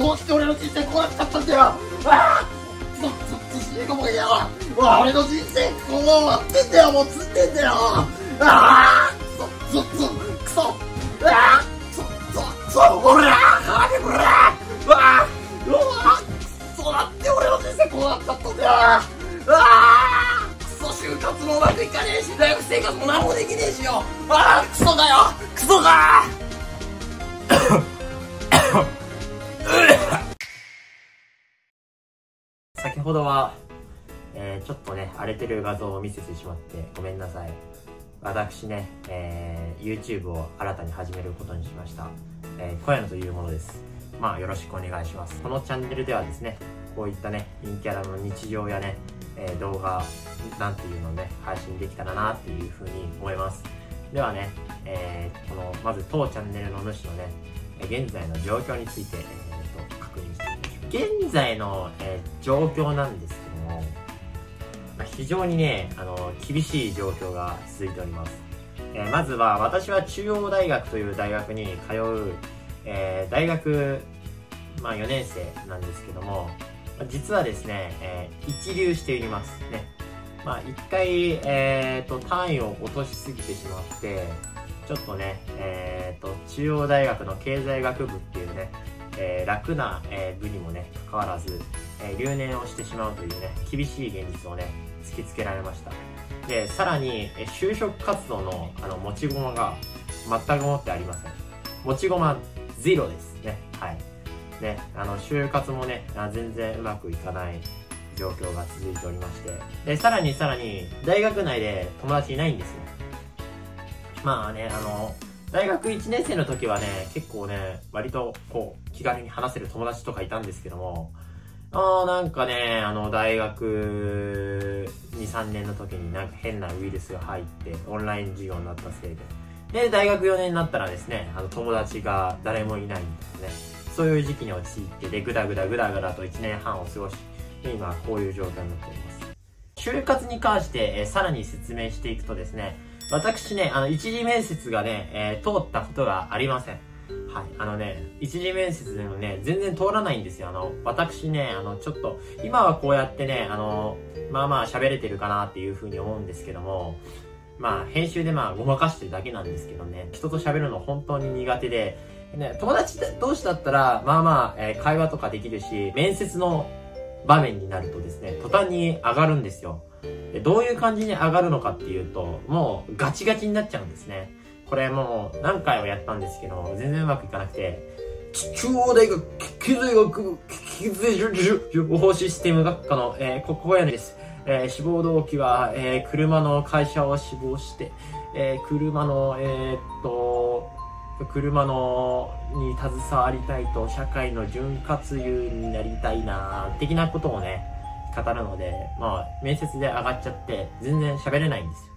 どうして俺の人生こうなっちゃったんだよ。ああくそくそ死にこもりだよ。俺の人生こう終わってんだよ。もうつってんだよ。ああくそくそくそああくそほらあれほらうわくそだって俺の人生こうなっちゃったんだよ。ああくそ就活もうまくいかねえし大学生活も何もできねえしよ。ああクソだよクソだ先ほどは、ちょっとね荒れてる画像を見せてしまってごめんなさい。私ね、YouTube を新たに始めることにしました。小屋野というものです。まあよろしくお願いします。このチャンネルではですね、こういったね陰キャラの日常やね、動画なんていうのをね配信できたらなっていうふうに思います。ではね、このまず当チャンネルの主のね現在の状況について、確認してみましょう。現在の、状況なんですけども、非常にね厳しい状況が続いております。まずは私は中央大学という大学に通う、大学、4年生なんですけども、実はですね、一流していますね。一回、単位を落としすぎてしまってちょっとね、中央大学の経済学部っていうね、楽な、部にもねかかわらず、留年をしてしまうというね厳しい現実をね突きつけられました。でさらに就職活動の持ち駒が全く持ってありません。持ち駒ゼロですね。はいね、就活もね全然うまくいかない状況が続いておりまして、でさらに大学内で友達いないんですよ。大学1年生の時はね結構ね割とこう気軽に話せる友達とかいたんですけども、なんかね大学 2,3 年の時になんか変なウイルスが入ってオンライン授業になったせいで大学4年になったらですね友達が誰もいないみたいなね、そういう時期に陥ってでぐだぐだと1年半を過ごし、今こういう状況になっております。就活に関して、さらに説明していくとですね、私ね一次面接がね、通ったことがありません。はい一次面接でもね全然通らないんですよ。私ねちょっと今はこうやってね喋れてるかなっていうふうに思うんですけども、編集でごまかしてるだけなんですけどね、人と喋るの本当に苦手で、友達同士だったら会話とかできるし、面接の場面になるとですね途端に上がるんですよ。でどういう感じに上がるのかっていうと、もうガチガチになっちゃうんですね。これもう何回もやったんですけど全然うまくいかなくて、中央大学経済学部経済情報システム学科の、小屋根です。志望動機は、車の会社を志望して、車のに携わりたいと、社会の潤滑油になりたいな的なことをね語るので、面接で上がっちゃって全然喋れないんですよ。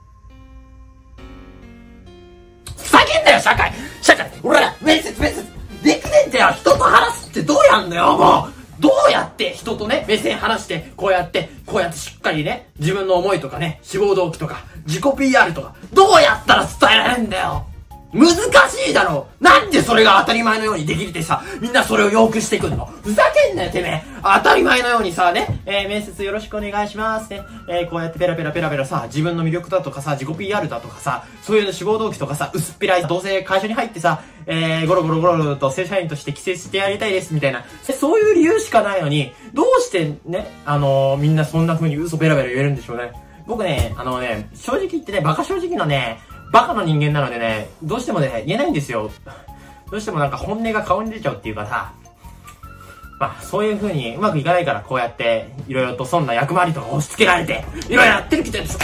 ふざけんなよ社会俺ら面接できねえんだよ。人と話すってどうやんのよ。もうどうやって人とね目線話してこうやってしっかりね自分の思いとかね志望動機とか自己 PR とかどうやったら伝えられるんだよ。難しいだろう。なんでそれが当たり前のようにできるってさ、みんなそれを要求してくんの。ふざけんなよてめえ。当たり前のようにさね、面接よろしくお願いしますね。こうやってペラペラさ、自分の魅力だとかさ、自己 PR だとかさ、そういう志望動機とかさ、薄っぺらい、どうせ会社に入ってさ、ゴロゴロと正社員として帰省してやりたいですみたいな、そういう理由しかないのに、どうしてね、みんなそんな風に嘘ペラペラ言えるんでしょうね。僕ね、正直言ってね、バカ正直のね、バカの人間なのでね、どうしてもね、言えないんですよ。どうしてもなんか本音が顔に出ちゃうっていうかさ、そういう風にうまくいかないからこうやって、いろいろとそんな役回りとか押し付けられて、いろいろやってるみたいです。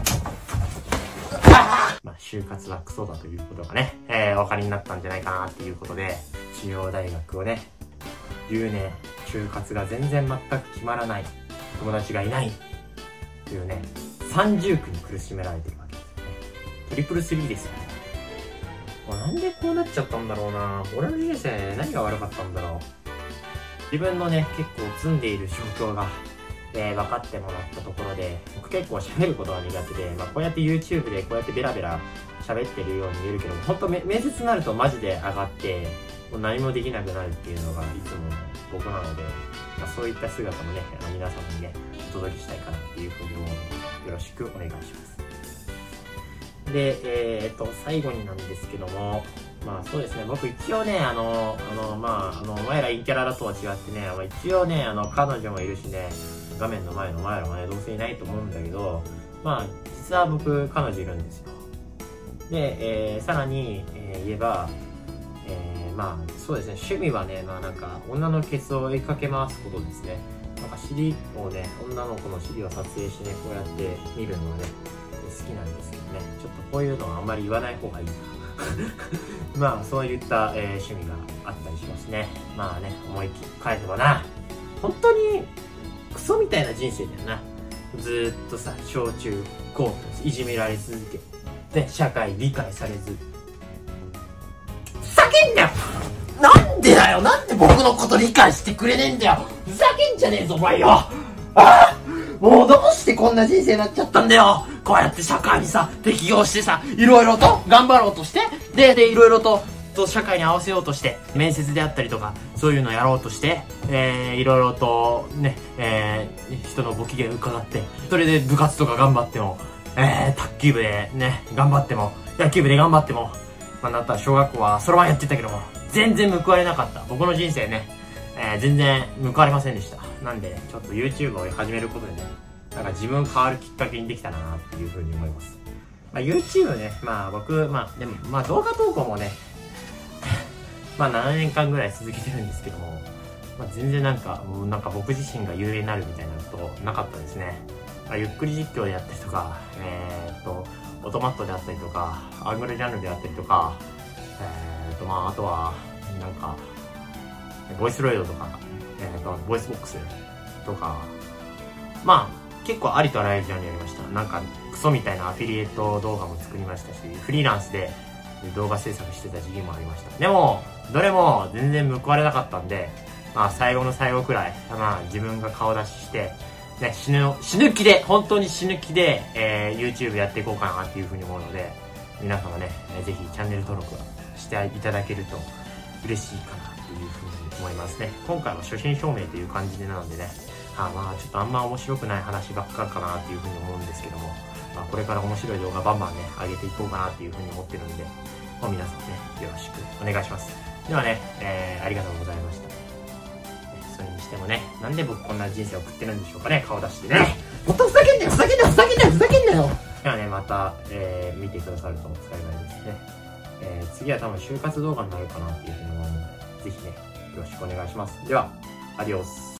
就活はクソだということがね、お分かりになったんじゃないかなっていうことで、中央大学をね、留年、就活が全然全く決まらない、友達がいない、というね、三重苦に苦しめられてるわけですよね。トリプルスリーですよね。なんでこうなっちゃったんだろうな。俺の人生何が悪かったんだろう。自分のね、結構積んでいる状況が、分かってもらったところで、僕結構喋ることが苦手で、こうやって YouTube でこうやってベラベラ喋ってるように見えるけど、本当面接になるとマジで上がって、 もう何もできなくなるっていうのがいつもの僕なので、そういった姿もね、皆様にね、お届けしたいかなっていうふうに思うので、よろしくお願いします。で、最後になんですけども、そうですね、僕一応ね、お前ら陰キャラだとは違ってね、一応ね、彼女もいるしね、画面の前のお前らもね、どうせいないと思うんだけど、実は僕、彼女いるんですよ。で、さらに、言えば、そうですね、趣味はね、女のケツを追いかけ回すことですね。尻をね、女の子の尻を撮影してね、こうやって見るのはね、好きなんですけどね、ちょっとこういうのはあんまり言わない方がいいな。そういった、趣味があったりしますね。思い切り返せばな、本当にクソみたいな人生だよな。ずーっとさ、小中高といじめられ続け、で、社会理解されず、ふざけんなよ。なんでだよ、なんで僕のこと理解してくれねえんだよ。ふざけんじゃねえぞ、お前よ。もうどうしてこんな人生になっちゃったんだよ。こうやって社会にさ、適応してさ、いろいろと頑張ろうとして、で、いろいろと社会に合わせようとして、面接であったりとか、そういうのをやろうとして、いろいろとね、人のご機嫌伺って、それで部活とか頑張っても、卓球部でね、頑張っても、野球部で頑張っても、だったら小学校はそろばんやってたけども、全然報われなかった。僕の人生ね、全然報われませんでした。なんで、ちょっと YouTube を始めることでね、自分変わるきっかけにできたらなっていうふうに思います。YouTube ね、僕、でも、動画投稿もね、7年間ぐらい続けてるんですけども、全然僕自身が有名になるみたいなことなかったですね。ゆっくり実況でやったりとか、オトマットであったりとか、アングルジャンルであったりとか、あとは、ボイスロイドとか、ボイスボックスとか、結構ありとあらゆるジャンルやりました。クソみたいなアフィリエイト動画も作りましたし、フリーランスで動画制作してた時期もありました。でも、どれも全然報われなかったんで、最後の最後くらい、自分が顔出しして、ね、死ぬ気で、本当に死ぬ気で、YouTube やっていこうかなっていうふうに思うので、皆様ね、ぜひチャンネル登録していただけると嬉しいかなっていうふうに思いますね。今回は初心証明という感じでなのでね、ちょっとあんま面白くない話ばっかかなっていうふうに思うんですけども、これから面白い動画バンバンね、上げていこうかなっていうふうに思ってるんで、皆さんね、よろしくお願いします。ではね、ありがとうございました。それにしてもね、なんで僕こんな人生を送ってるんでしょうかね、顔出してね。ほんとふざけんなよ、ふざけんなよ、ふざけんなよ、ふざけんなよ。ではね、また、見てくださると幸いですね。次は多分就活動画になるかなっていうふうに思うので、ぜひね、よろしくお願いします。では、アディオス。